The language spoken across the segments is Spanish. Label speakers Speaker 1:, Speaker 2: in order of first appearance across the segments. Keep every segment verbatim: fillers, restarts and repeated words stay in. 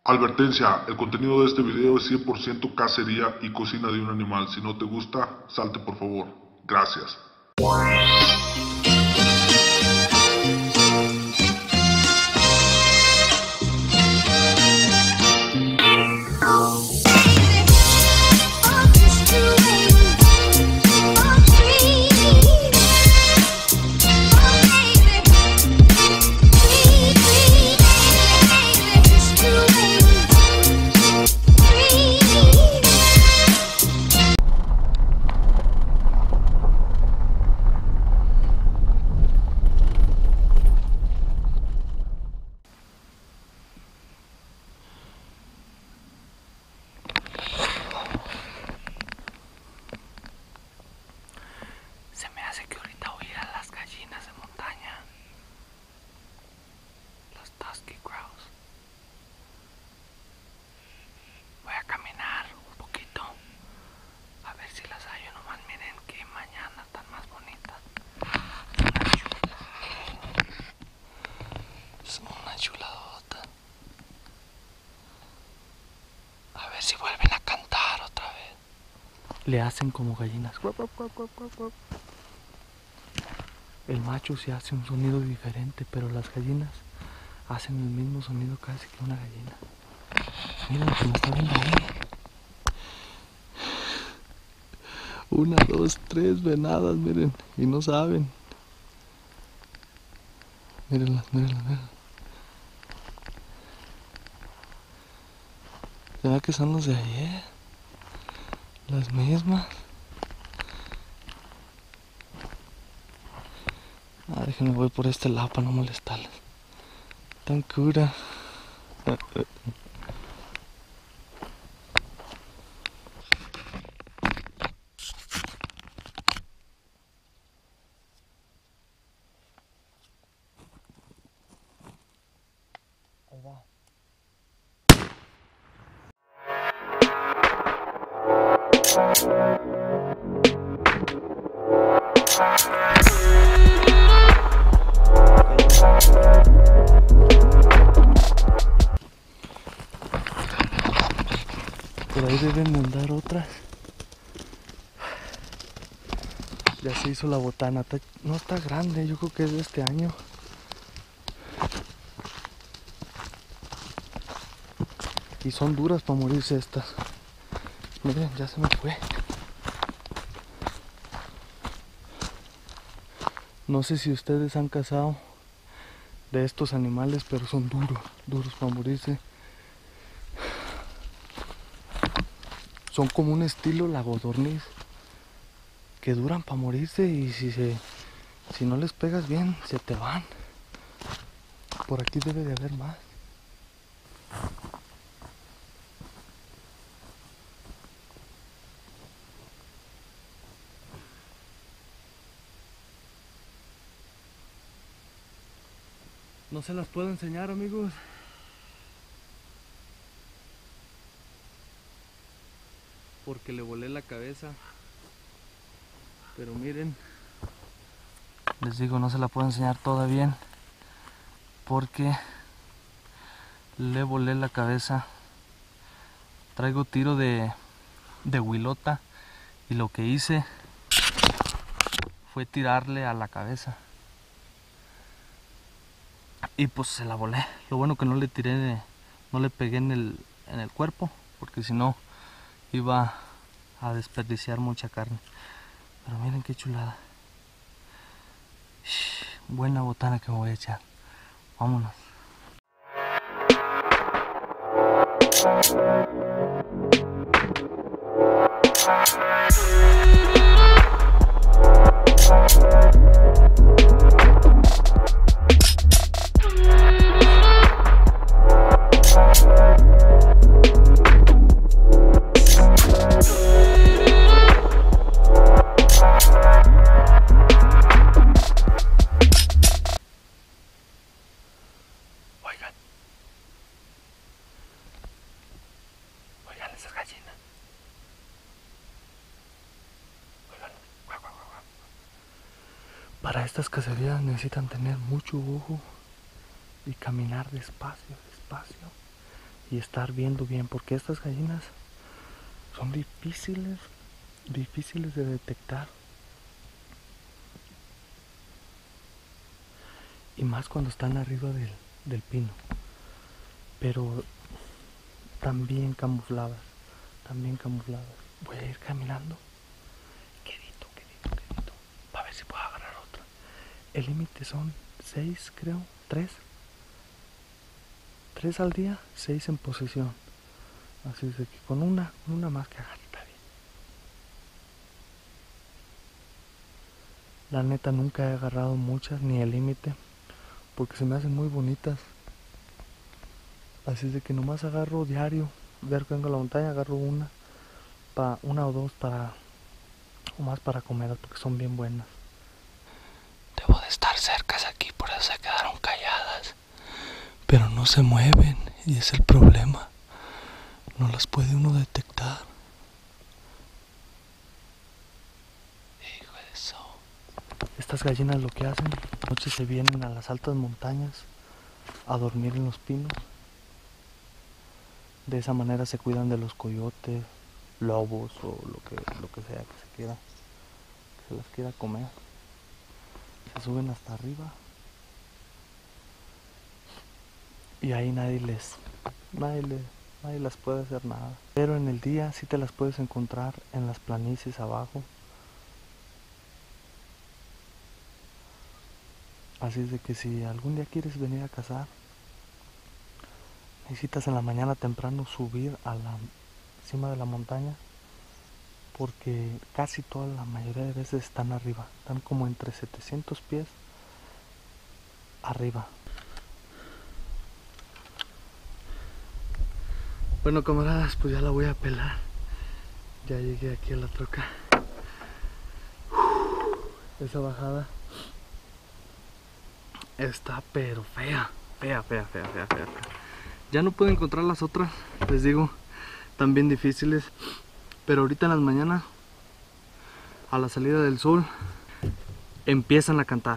Speaker 1: Advertencia, el contenido de este video es cien por ciento cacería y cocina de un animal. Si no te gusta, salte por favor. Gracias.
Speaker 2: Se me hace que ahorita voy a ir a las gallinas de montaña, los Dusky Crows. Voy a caminar un poquito, a ver si las hallo. Nomás miren qué mañana tan más bonita. Una chula. Es una chuladota. A ver si vuelven a cantar otra vez. Le hacen como gallinas. El macho sí hace un sonido diferente, pero las gallinas hacen el mismo sonido casi que una gallina. Miren lo que me está viendo ahí. Una, dos, tres venadas, miren, y no saben. Mírenlas, mírenlas, mírenlas. ¿Será que son los de ayer? Las mismas. Ah, déjenme voy por este lado para no molestarles. Tan cura. Ahí va. Por ahí deben andar otras. Ya se hizo la botana. No está grande, yo creo que es de este año. Y son duras para morirse estas. Miren, ya se me fue. No sé si ustedes han cazado de estos animales, pero son duros, duros para morirse. Son como un estilo la codorniz, que duran para morirse, y si se, si no les pegas bien, se te van. Por aquí debe de haber más. No se las puedo enseñar, amigos, porque le volé la cabeza. Pero miren, les digo, no se la puedo enseñar toda bien porque le volé la cabeza. Traigo tiro de, de huilota, y lo que hice fue tirarle a la cabeza. Y pues se la volé. Lo bueno que no le tiré, no le pegué en el, en el cuerpo, porque si no iba a desperdiciar mucha carne. Pero miren qué chulada. Shh, buena botana que me voy a echar. Vámonos. Oigan. Oigan esas gallinas. Oigan. Guau, guau, guau, guau. Para estas cacerías necesitan tener mucho ojo y caminar despacio, despacio, y estar viendo bien, porque estas gallinas son difíciles, difíciles de detectar. Y más cuando están arriba del, del pino. Pero también camufladas, también camufladas. Voy a ir caminando, quedito, quedito, quedito, para ver si puedo agarrar otra. El límite son seis, creo, tres. Tres al día, seis en posesión. Así es de que con una, con una más que agarre está bien. La neta nunca he agarrado muchas, ni el límite, porque se me hacen muy bonitas. Así es de que nomás agarro diario. Ver que vengo a la montaña, agarro una, pa, una o dos para, o más para comer, porque son bien buenas. Debo de estar cerca de aquí, por eso se quedaron calladas. Pero no se mueven, y es el problema. No las puede uno detectar. Hijo de eso. Estas gallinas lo que hacen, noche se vienen a las altas montañas a dormir en los pinos. De esa manera se cuidan de los coyotes, lobos o lo que, lo que sea que se quiera, que se las quiera comer. Se suben hasta arriba y ahí nadie les, nadie les, nadie las puede hacer nada. Pero en el día sí te las puedes encontrar en las planicies abajo. Así es de que si algún día quieres venir a cazar, necesitas en la mañana temprano subir a la cima de la montaña, porque casi toda la mayoría de veces están arriba, están como entre setecientos pies arriba. Bueno, camaradas, pues ya la voy a pelar. Ya llegué aquí a la troca. Esa bajada está pero fea, fea, fea, fea, fea, fea. Ya no puedo encontrar las otras, les digo, también difíciles. Pero ahorita en las mañanas, a la salida del sol, empiezan a cantar.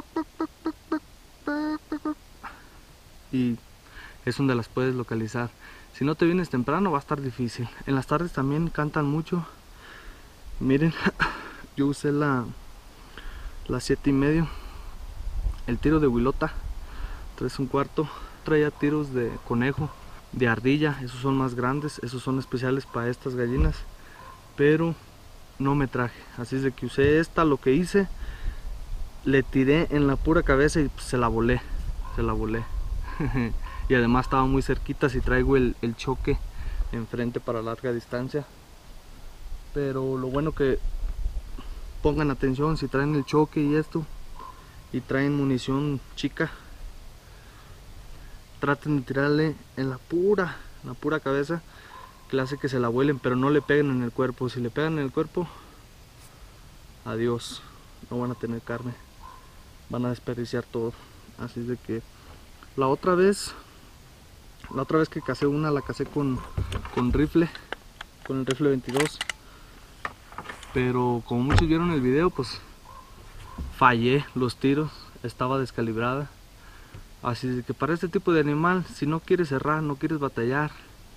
Speaker 2: Y es donde las puedes localizar. Si no te vienes temprano va a estar difícil. En las tardes también cantan mucho. Miren, yo usé la las siete y medio. El tiro de huilota, tres un cuarto. Traía tiros de conejo, de ardilla, esos son más grandes, esos son especiales para estas gallinas, pero no me traje, así es de que usé esta. Lo que hice, le tiré en la pura cabeza y se la volé, se la volé. Y además estaba muy cerquita, si traigo el, el choque enfrente para larga distancia. Pero lo bueno que pongan atención si traen el choque y esto, y traen munición chica, traten de tirarle en la pura, en la pura cabeza, que le hace que se la vuelen, pero no le peguen en el cuerpo. Si le pegan en el cuerpo, adiós, no van a tener carne, van a desperdiciar todo. Así es de que la otra vez, la otra vez que cacé una, la cacé con, con rifle, con el rifle veintidós, pero como muchos vieron el video, pues fallé los tiros, estaba descalibrada. Así que para este tipo de animal, si no quieres cerrar, no quieres batallar,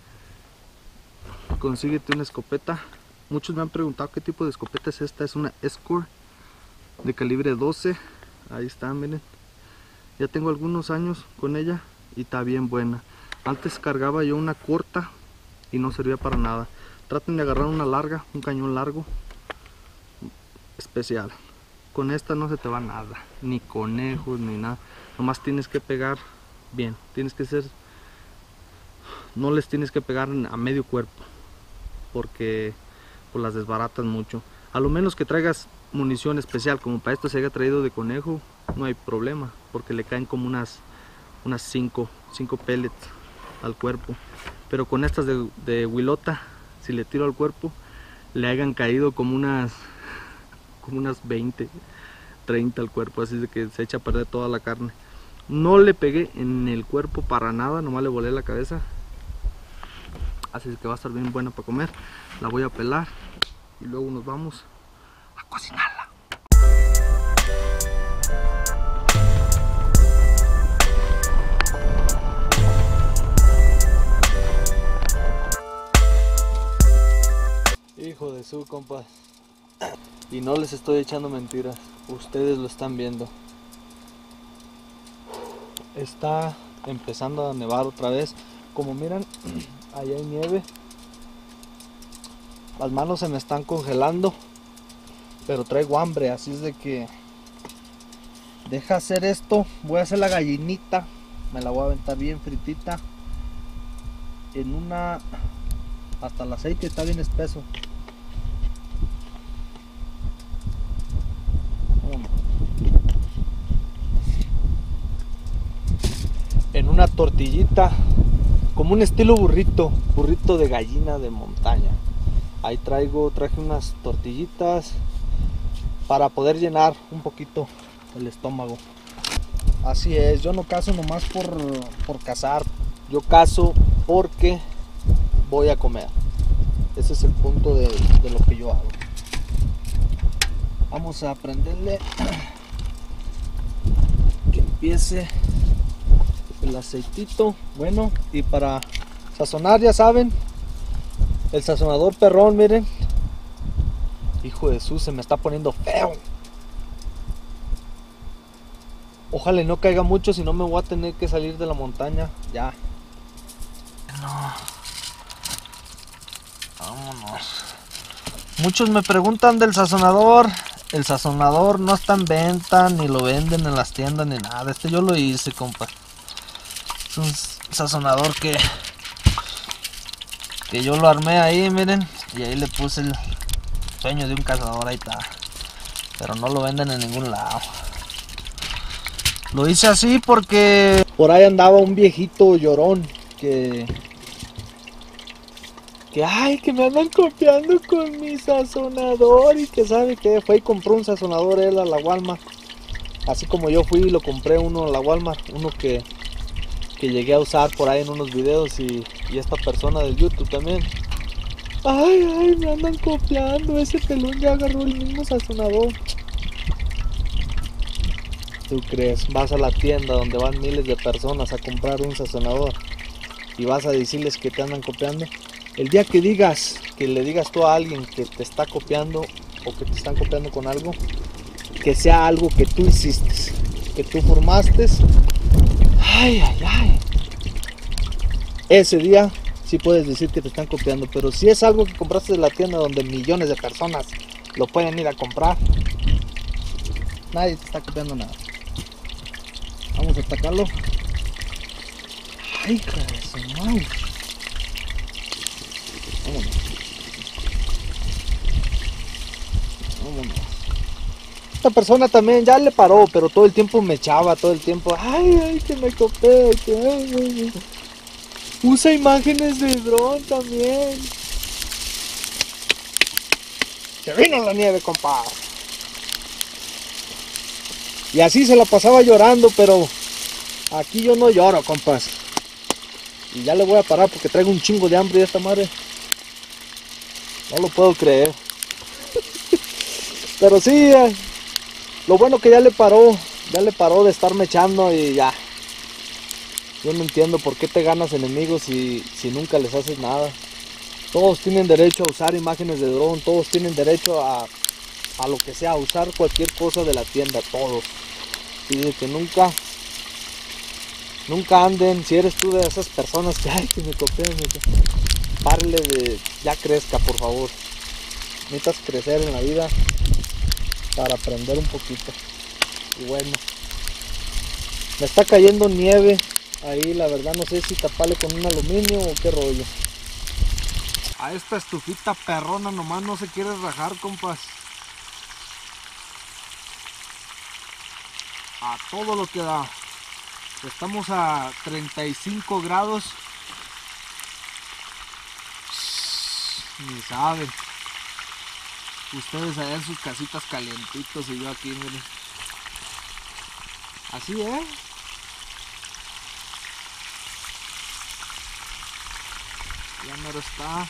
Speaker 2: consíguete una escopeta. Muchos me han preguntado qué tipo de escopeta es esta. Es una Escort de calibre doce. Ahí está, miren. Ya tengo algunos años con ella y está bien buena. Antes cargaba yo una corta y no servía para nada. Traten de agarrar una larga, un cañón largo, especial. Con esta no se te va nada, ni conejos, ni nada. Nomás tienes que pegar bien, tienes que ser, no les tienes que pegar a medio cuerpo, porque pues las desbaratan mucho. A lo menos que traigas munición especial, como para esto se haya traído de conejo, no hay problema, porque le caen como unas unas cinco pellets al cuerpo. Pero con estas de, de huilota, si le tiro al cuerpo, le hayan caído como unas como unas veinte, treinta al cuerpo, así de que se echa a perder toda la carne. No le pegué en el cuerpo para nada, nomás le volé la cabeza. Así que va a estar bien buena para comer. La voy a pelar y luego nos vamos a cocinarla. de su, compas. Y no les estoy echando mentiras, ustedes lo están viendo. Está empezando a nevar otra vez. Como miran, allá hay nieve. Las manos se me están congelando, pero traigo hambre, así es de que deja hacer esto. Voy a hacer la gallinita, me la voy a aventar bien fritita en una, hasta el aceite está bien espeso. En una tortillita, como un estilo burrito, burrito de gallina de montaña. Ahí traigo, traje unas tortillitas para poder llenar un poquito el estómago. Así es, yo no cazo nomás por, por cazar, yo cazo porque voy a comer. Ese es el punto de, de lo que yo hago. Vamos a prenderle que empiece el aceitito. Bueno, y para sazonar, ya saben, el sazonador perrón, miren. Hijo de Jesús, se me está poniendo feo. Ojalá no caiga mucho, si no me voy a tener que salir de la montaña. Ya. No. Vámonos. Muchos me preguntan del sazonador. El sazonador no está en venta, ni lo venden en las tiendas, ni nada. Este yo lo hice, compa. Es un sazonador que que yo lo armé ahí, miren, y ahí le puse el sueño de un cazador, ahí está. Pero no lo venden en ningún lado. Lo hice así porque por ahí andaba un viejito llorón que que ay, que me andan copiando con mi sazonador, y que sabe que fue y compró un sazonador él a la Walmart. Así como yo fui y lo compré uno a la Walmart, uno que que llegué a usar por ahí en unos videos, y, y esta persona del YouTube también. Ay, ay, me andan copiando, ese pelón ya agarró el mismo sazonador. ¿Tú crees? Vas a la tienda donde van miles de personas a comprar un sazonador y vas a decirles que te andan copiando. El día que digas, que le digas tú a alguien que te está copiando o que te están copiando con algo, que sea algo que tú hiciste, que tú formaste. Ay, ay, ay. Ese día sí puedes decir que te están copiando, pero si es algo que compraste de la tienda donde millones de personas lo pueden ir a comprar, nadie te está copiando nada. Vamos a atacarlo. Ay, hija de su madre. Vámonos. Vámonos. Esta persona también ya le paró, pero todo el tiempo me echaba, todo el tiempo. Ay, ay, que me copié, que ay, ay. Usa imágenes de dron también. Se vino la nieve, compa. Y así se la pasaba llorando, pero aquí yo no lloro, compas. Y ya le voy a parar porque traigo un chingo de hambre de esta madre. No lo puedo creer. Pero sí, eh, lo bueno que ya le paró, ya le paró de estarme echando y ya. Yo no entiendo por qué te ganas enemigos si, si nunca les haces nada. Todos tienen derecho a usar imágenes de dron, todos tienen derecho a, a lo que sea, a usar cualquier cosa de la tienda, todos. Dice que nunca, nunca anden, si eres tú de esas personas que, ay, que me copian, párale de, ya crezca, por favor. Necesitas crecer en la vida para aprender un poquito. Y bueno, me está cayendo nieve. Ahí la verdad no sé si taparle con un aluminio o qué rollo. A esta estufita perrona nomás no se quiere rajar, compas. A todo lo que da. Estamos a treinta y cinco grados. Ni saben. Ustedes allá en sus casitas calientitos y yo aquí, miren. Así, ¿eh? Ya mero está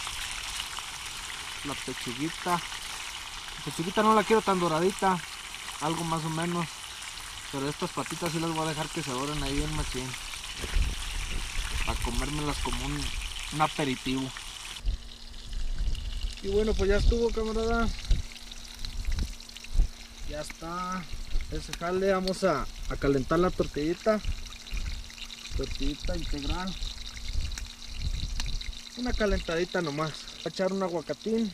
Speaker 2: la pechuguita. La pechuguita no la quiero tan doradita, algo más o menos, pero estas patitas sí las voy a dejar que se doren ahí bien machín, para comérmelas como un, un aperitivo. Y bueno, pues ya estuvo, camarada. Ya está ese jale. Vamos a, a calentar la tortillita. Tortillita integral. Una calentadita nomás. Voy a echar un aguacatín.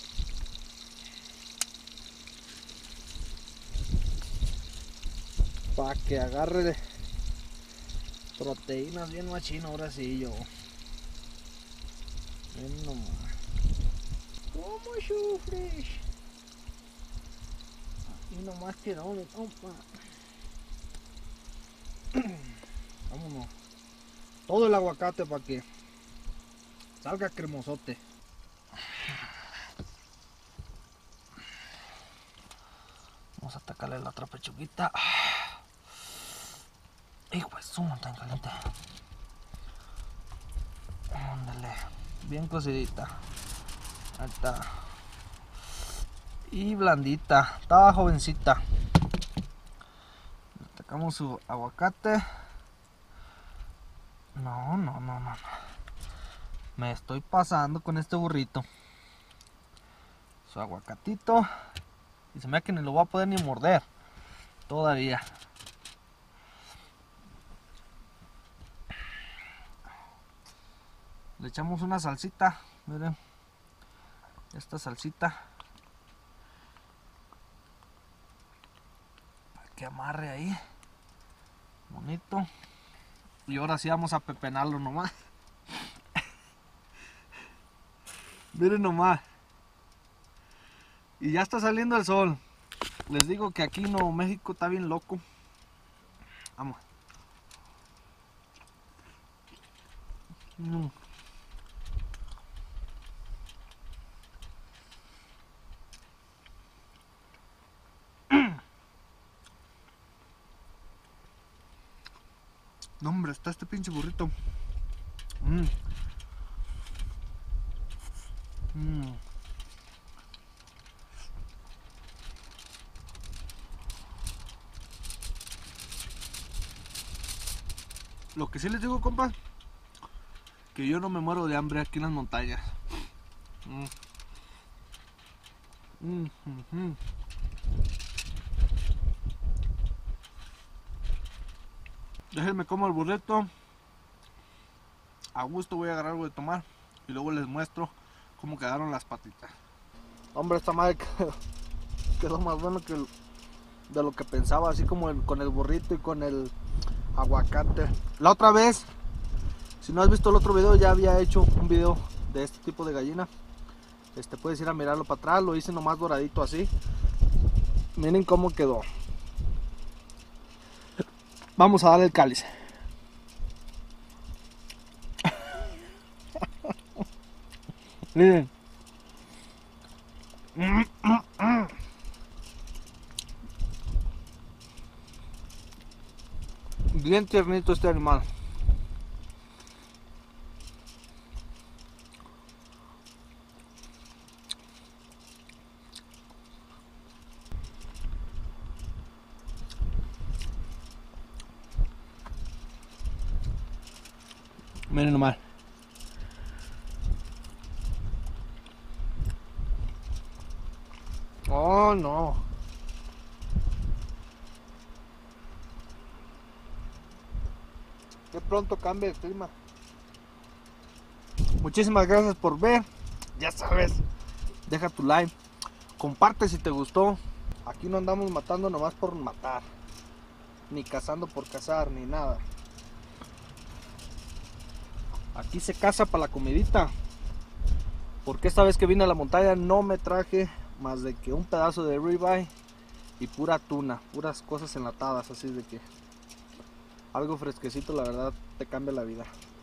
Speaker 2: Para que agarre proteínas bien machino. Ahora sí yo. Ven nomás. ¿Cómo sufres? Y nomás quedó mi compa. Vámonos. Todo el aguacate para que salga cremosote. Vamos a atacarle la otra pechuguita. Hijo de su montaña caliente. Ándale. Bien cocidita. Ahí está. Y blandita. Estaba jovencita. Sacamos su aguacate. No, no, no, no. Me estoy pasando con este burrito. Su aguacatito. Y se me da que ni lo voy a poder ni morder. Todavía. Le echamos una salsita. Miren. Esta salsita. Para que amarre ahí. Bonito. Y ahora sí vamos a pepenarlo nomás. Miren nomás. Y ya está saliendo el sol. Les digo que aquí en Nuevo México está bien loco. Vamos. Mm. No, hombre, está este pinche burrito. Mm. Mm. Lo que sí les digo, compas, que yo no me muero de hambre aquí en las montañas. Mm. Mm, mm, mm. Déjenme como el burrito. A gusto voy a agarrar algo de tomar y luego les muestro cómo quedaron las patitas. Hombre, esta madre quedó más bueno que el, de lo que pensaba, así como el, con el burrito y con el aguacate. La otra vez, si no has visto el otro video, ya había hecho un video de este tipo de gallina. Este, puedes ir a mirarlo para atrás, lo hice nomás doradito así. Miren cómo quedó. Vamos a darle el cáliz. Miren. Bien tiernito este animal. Miren nomás. Oh, no. Qué pronto cambia el clima. Muchísimas gracias por ver. Ya sabes, deja tu like, comparte si te gustó. Aquí no andamos matando nomás por matar, ni cazando por cazar, ni nada. Aquí se caza para la comidita. Porque esta vez que vine a la montaña no me traje más de que un pedazo de ribeye y pura tuna, puras cosas enlatadas, así de que algo fresquecito la verdad te cambia la vida.